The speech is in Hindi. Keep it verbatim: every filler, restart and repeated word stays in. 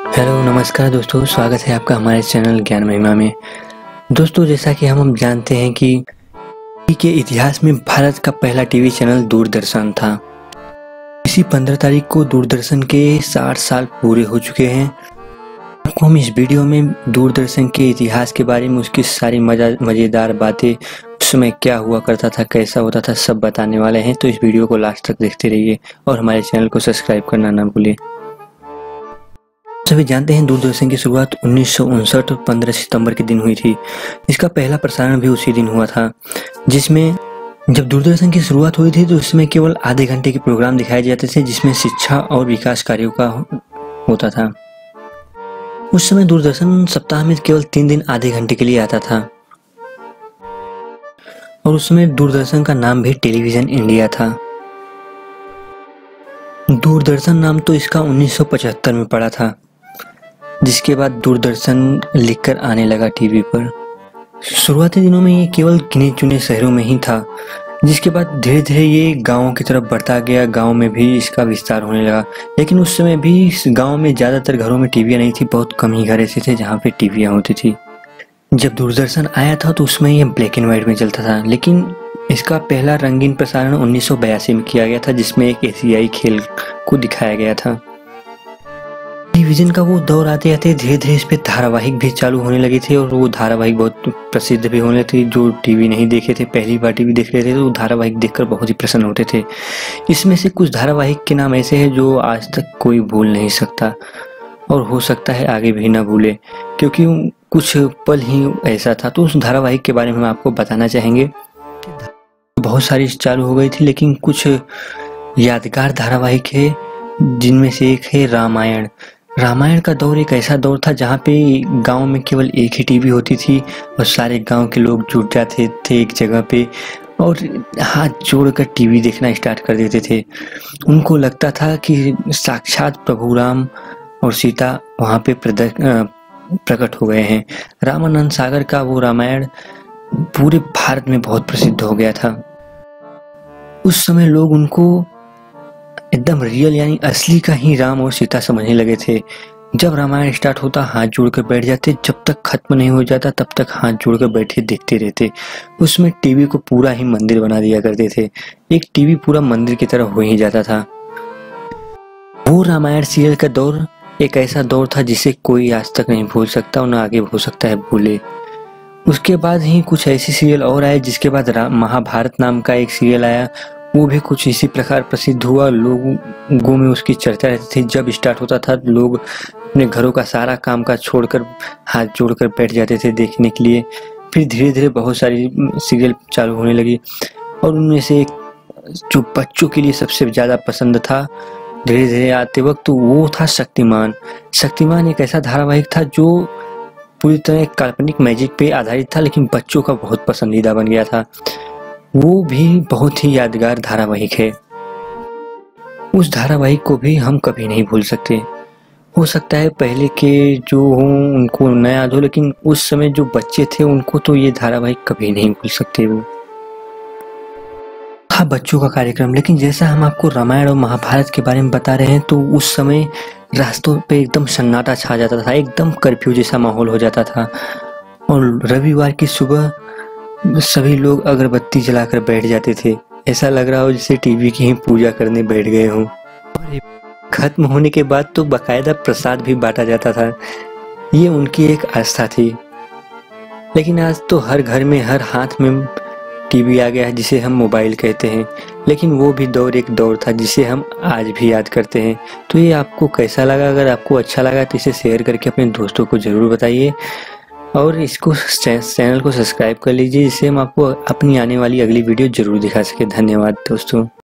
हेलो नमस्कार दोस्तों, स्वागत है आपका हमारे चैनल ज्ञान महिमा में। दोस्तों, जैसा कि हम जानते हैं कि टीवी के इतिहास में भारत का पहला टीवी चैनल दूरदर्शन था। इसी पंद्रह तारीख को दूरदर्शन के साठ साल पूरे हो चुके हैं। आपको हम इस वीडियो में दूरदर्शन के इतिहास के बारे में, उसकी सारी मजा मज़ेदार बातें, उस समय क्या हुआ करता था, कैसा होता था, सब बताने वाले हैं। तो इस वीडियो को लास्ट तक देखते रहिए और हमारे चैनल को सब्सक्राइब करना ना भूलिए। सभी जानते हैं दूरदर्शन की शुरुआत उन्नीस सौ उनसठ पंद्रह सितंबर के दिन हुई थी। इसका पहला प्रसारण भी उसी दिन हुआ था, जिसमें जब दूरदर्शन की शुरुआत हुई थी तो उसमें केवल आधे घंटे के प्रोग्राम दिखाए जाते थे, जिसमें शिक्षा और विकास कार्यों का होता था। उस समय दूरदर्शन सप्ताह में केवल तीन दिन आधे घंटे के लिए आता था और उस समय दूरदर्शन का नाम भी टेलीविजन इंडिया था। दूरदर्शन नाम तो इसका उन्नीस सौ पचहत्तर में पड़ा था, जिसके बाद दूरदर्शन लिखकर आने लगा टीवी पर। शुरुआती दिनों में ये केवल गिने चुने शहरों में ही था, जिसके बाद धीरे धीरे ये गांवों की तरफ बढ़ता गया। गांव में भी इसका विस्तार होने लगा, लेकिन उस समय भी इस गांव में ज़्यादातर घरों में टीवियाँ नहीं थी। बहुत कम ही घर ऐसे थे जहाँ पे टीवियाँ होती थी। जब दूरदर्शन आया था तो उसमें ये ब्लैक एंड व्हाइट में चलता था, लेकिन इसका पहला रंगीन प्रसारण उन्नीस सौ बयासी में किया गया था, जिसमें एक एशियाई खेल को दिखाया गया था। टेलीविजन का वो दौर आते आते धीरे धीरे इस पे धारावाहिक भी चालू होने लगे थे और वो धारावाहिक बहुत प्रसिद्ध भी होने थे। जो टीवी नहीं देखे थे, पहली बार टीवी देख रहे थे, तो वो धारावाहिक देखकर बहुत ही प्रसन्न होते थे। इसमें से कुछ धारावाहिक के नाम ऐसे हैं जो आज तक कोई भूल नहीं सकता और हो सकता है आगे भी ना भूले, क्योंकि कुछ पल ही ऐसा था। तो उस धारावाहिक के बारे में हम आपको बताना चाहेंगे। बहुत सारी चालू हो गई थी, लेकिन कुछ यादगार धारावाहिक है, जिनमें से एक है रामायण। रामायण का दौर एक ऐसा दौर था जहाँ पे गांव में केवल एक ही टीवी होती थी और सारे गांव के लोग जुट जाते थे एक जगह पे और हाथ जोड़कर टीवी देखना स्टार्ट कर देते थे। उनको लगता था कि साक्षात प्रभु राम और सीता वहाँ पे प्रकट हो गए हैं। रामानंद सागर का वो रामायण पूरे भारत में बहुत प्रसिद्ध हो गया था। उस समय लोग उनको एकदम रियल यानी असली का ही राम और सीता समझने लगे थे। जब रामायण स्टार्ट होता हाथ जोड़कर बैठ जाते, जब तक खत्म नहीं हो जाता तब तक हाथ जोड़कर बैठे देखते रहते। उसमें टीवी को पूरा ही मंदिर बना दिया करते थे। एक टीवी पूरा मंदिर की तरह हो ही जाता था। वो रामायण सीरियल का दौर एक ऐसा दौर था जिसे कोई आज तक नहीं भूल सकता और न आगे हो सकता है भूले। उसके बाद ही कुछ ऐसे सीरियल और आए, जिसके बाद महाभारत नाम का एक सीरियल आया। वो भी कुछ इसी प्रकार प्रसिद्ध हुआ, लोगों में उसकी चर्चा रहती थी। जब स्टार्ट होता था लोग अपने घरों का सारा काम काज छोड़कर हाथ जोड़कर बैठ जाते थे देखने के लिए। फिर धीरे धीरे बहुत सारी सीरियल चालू होने लगी और उनमें से एक जो बच्चों के लिए सबसे ज़्यादा पसंद था धीरे धीरे आते वक्त, तो वो था शक्तिमान। शक्तिमान एक ऐसा धारावाहिक था जो पूरी तरह काल्पनिक मैजिक पे आधारित था, लेकिन बच्चों का बहुत पसंदीदा बन गया था। वो भी बहुत ही यादगार धारावाहिक है। उस धारावाहिक को भी हम कभी नहीं भूल सकते। हो सकता है पहले के जो हों उनको न याद हो, लेकिन उस समय जो बच्चे थे उनको तो ये धारावाहिक कभी नहीं भूल सकते। वो था बच्चों का कार्यक्रम। लेकिन जैसा हम आपको रामायण और महाभारत के बारे में बता रहे हैं, तो उस समय रास्तों पे एकदम सन्नाटा छा जाता था, एकदम कर्फ्यू जैसा माहौल हो जाता था और रविवार की सुबह सभी लोग अगरबत्ती जलाकर बैठ जाते थे। ऐसा लग रहा हो जैसे टीवी की ही पूजा करने बैठ गए हों। और खत्म होने के बाद तो बकायदा प्रसाद भी बांटा जाता था। ये उनकी एक आस्था थी। लेकिन आज तो हर घर में, हर हाथ में टीवी आ गया है, जिसे हम मोबाइल कहते हैं। लेकिन वो भी दौर एक दौर था जिसे हम आज भी याद करते हैं। तो ये आपको कैसा लगा? अगर आपको अच्छा लगा तो इसे शेयर करके अपने दोस्तों को ज़रूर बताइए और इसको चैनल को सब्सक्राइब कर लीजिए, जिससे हम आपको अपनी आने वाली अगली वीडियो जरूर दिखा सके। धन्यवाद दोस्तों।